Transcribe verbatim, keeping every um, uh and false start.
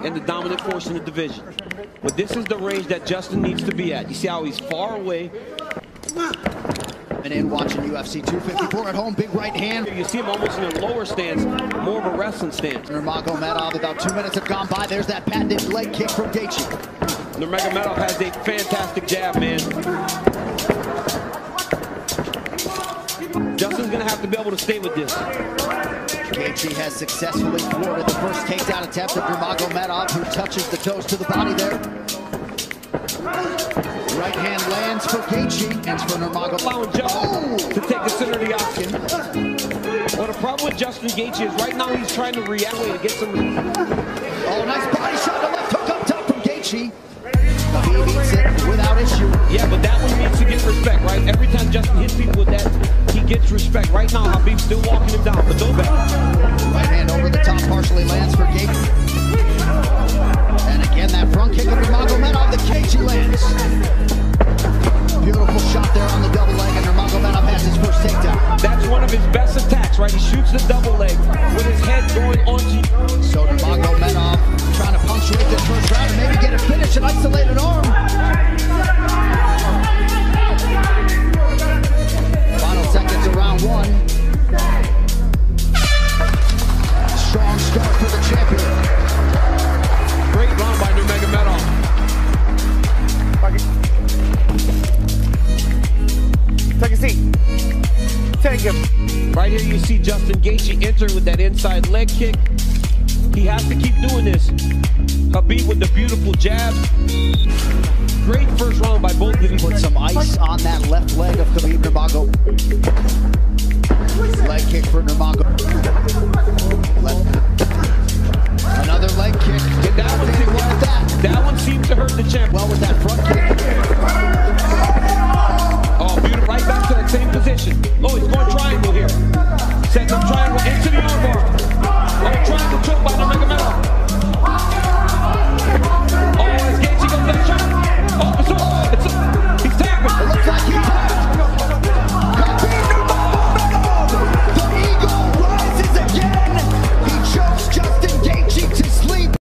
and the dominant force in the division. But this is the range that Justin needs to be at. You see how he's far away. And in watching U F C two fifty-four at home, big right hand. You see him almost in a lower stance, more of a wrestling stance. Nurmagomedov, about two minutes have gone by. There's that patented leg kick from Gaethje. Nurmagomedov has a fantastic jab, man. Justin's gonna have to be able to stay with this. Gaethje has successfully thwarted the first takedown attempt of Nurmagomedov, who touches the toes to the body there. Right hand lands for Gaethje, ends for Nurmagomedov. Allowing Justin oh! to take the center of the octagon. Well, the problem with Justin Gaethje is right now he's trying to react to get some. Oh, nice body shot, the left hook up top from Gaethje. Khabib eats it without issue. Yeah, but that one needs to get respect, right? Every time Justin hits people with that, he gets respect. Right now, Khabib's still walking him down, but no back. Right hand over the top, partially lands for Gaethje. And again, that front kick of Nurmagomedov, the Gaethje lands. Beautiful shot there on the double leg, and Nurmagomedov has his first takedown. That's one of his best attacks, right? He shoots the double leg with his head going onto. So Nurmagomedov trying to punctuate this first round and maybe get a finish, an isolated arm. Final seconds of round one. Strong start for the champion. Great run by Nurmagomedov. Take a seat. Take him. Right here you see Justin Gaethje enter with that inside leg kick. He has to keep doing this. Khabib with the beautiful jab. Great first round by both of these. Put some ice on that left leg of Khabib Nurmagomedov. Leg kick for Nurmagomedov. Another leg kick.